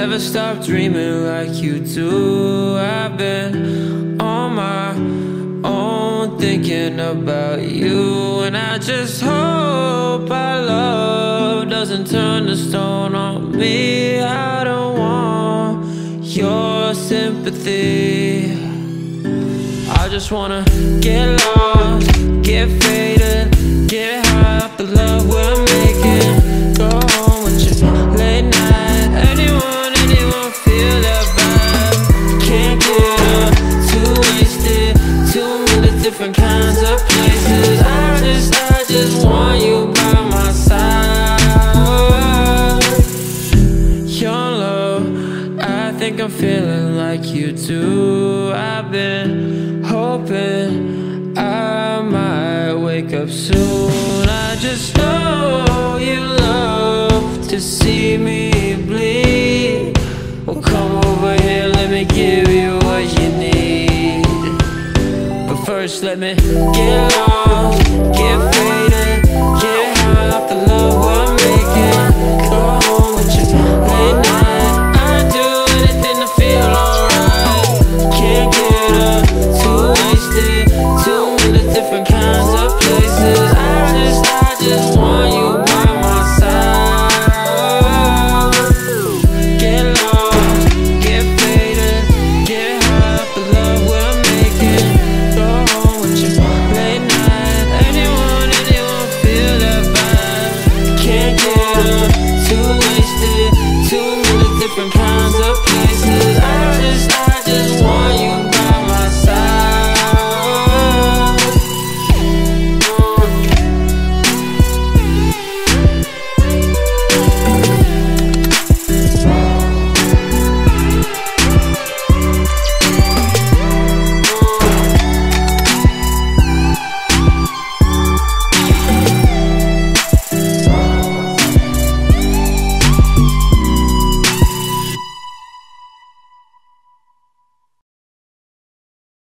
never stop dreaming like you do. I've been on my own thinking about you, and I just hope our love doesn't turn to stone on me. I don't want your sympathy. I just wanna get lost, get faded, get high off the love we're making. Go home with you late night. Anyone feel that vibe? Can't get up, too wasted, 2 million different kinds of places. I just want you by my side. Your love, I think I'm feeling like you too. I've been hoping I might wake up soon. I just know you love to see me bleed. Well, come over here, let me give you what you need. But first let me get lost.